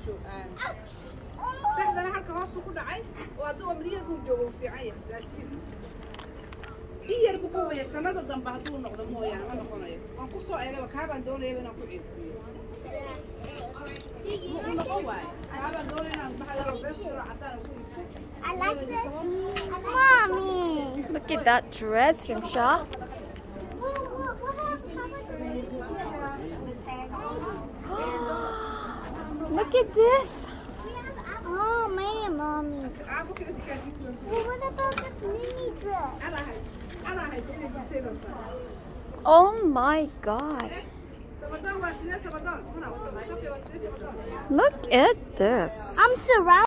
I like this. Mommy. Look at that dress from Shaw. Look at this. Oh man, Mommy. Well, what about this mini dress? Oh my God. Look at this. I'm surrounded.